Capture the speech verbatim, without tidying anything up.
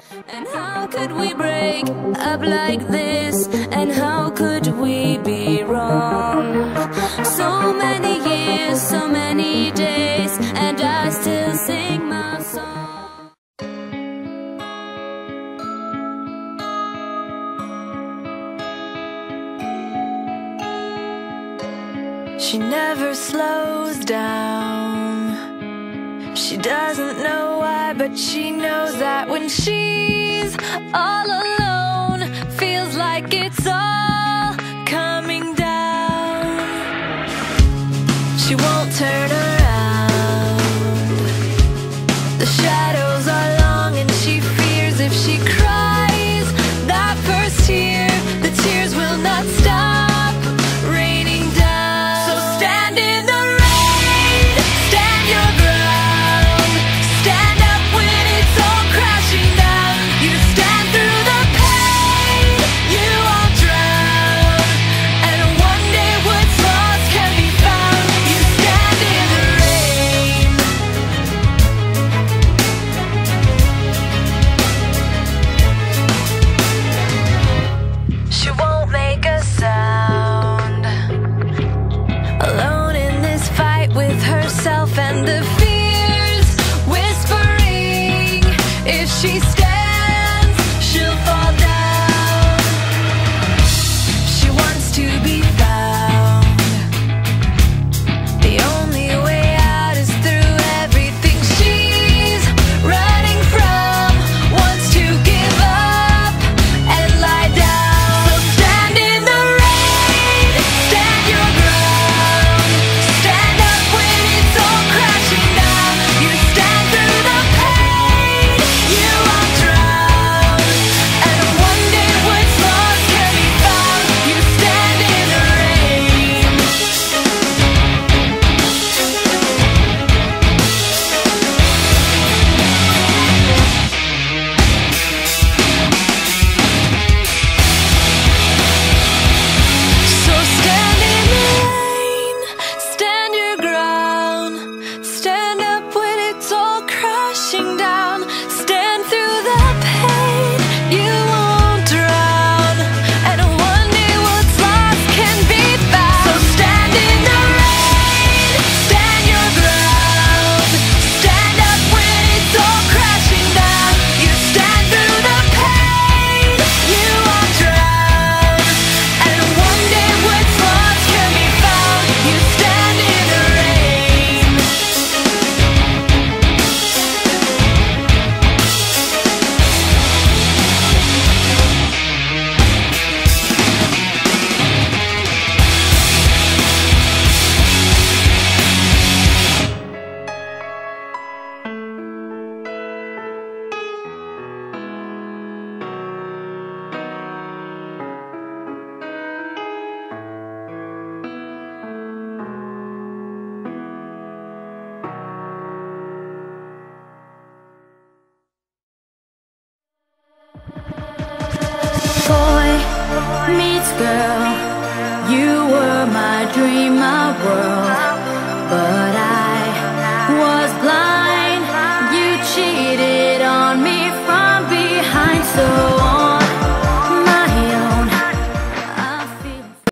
And how could we break up like this? And how could we be wrong? So many years, so many days, and I still sing my song. She never slows down. She doesn't know why, but she knows that when she's all alone, feels like it's all coming down. She won't turn around. The shadows are long and she fears if she cries that first tear, the tears will not stop raining down. So stand in the rain, stand your ground, stand up when it's all crashing down. You stand through the pain, you won't drown, and one day what's lost can be found. You stand in the rain. She won't make a sound, alone in this fight with herself and the fears whispering. If she stands, she'll fall down. She wants to be found. The only way out is through everything she's running from. Wants to give up and lie down. So stand in the rain, stand your ground, stand up when it's all crashing down. You stand through the pain, you won't drown, and one day what's lost can be found. You stand in the rain. So stand in the rain, stand your ground, stand up when it's all crashing down. Stand through the pain, you won't drown, and one day what's lost can be found. So stand in the rain, stand your ground, stand up when it's all crashing down. You stand through the pain, you won't drown, and one day what's lost can be found. You stand in the rain. Boy meets girl, you were my dream, my world, but